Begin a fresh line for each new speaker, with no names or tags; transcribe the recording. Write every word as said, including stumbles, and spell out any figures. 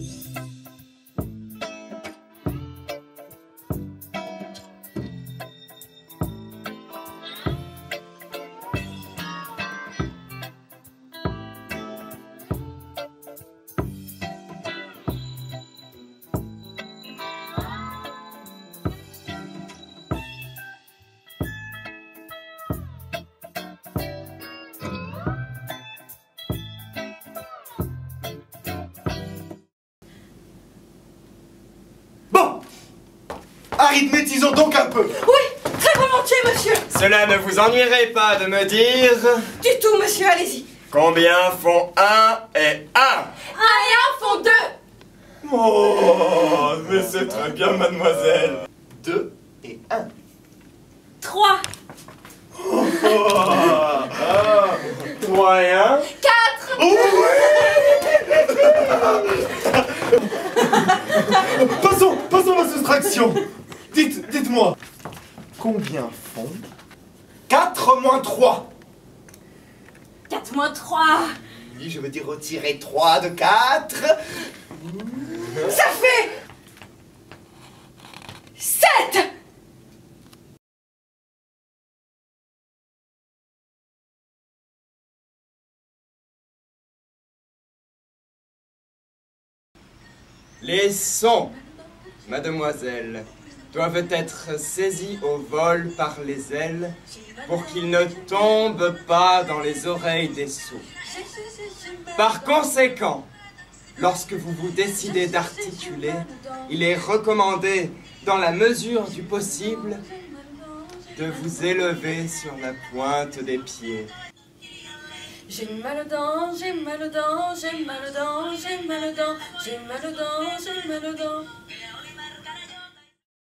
Arithmétisons donc un peu.
Oui, très volontiers, monsieur.
Cela ne vous ennuierait pas de me dire...
Du tout, monsieur, allez-y.
Combien font un et un?
Un et un font deux.
Oh, mais c'est très bien, mademoiselle.
Deux et un.
Trois.
Oh, ah, trois et un.
Quatre.
Oh, oui. Passons, passons à la soustraction. Dites, dites-moi, combien font quatre moins trois?
Quatre moins trois.
Oui, je veux dire retirer trois de quatre.
Ça fait... sept.
Les sons, mademoiselle, doivent être saisis au vol par les ailes pour qu'ils ne tombent pas dans les oreilles des sourds. Par conséquent, lorsque vous vous décidez d'articuler, il est recommandé, dans la mesure du possible, de vous élever sur la pointe des pieds.
J'ai mal aux dents, j'ai mal aux dents, j'ai mal aux dents, j'ai mal aux dents, j'ai mal aux dents, j'ai mal aux dents.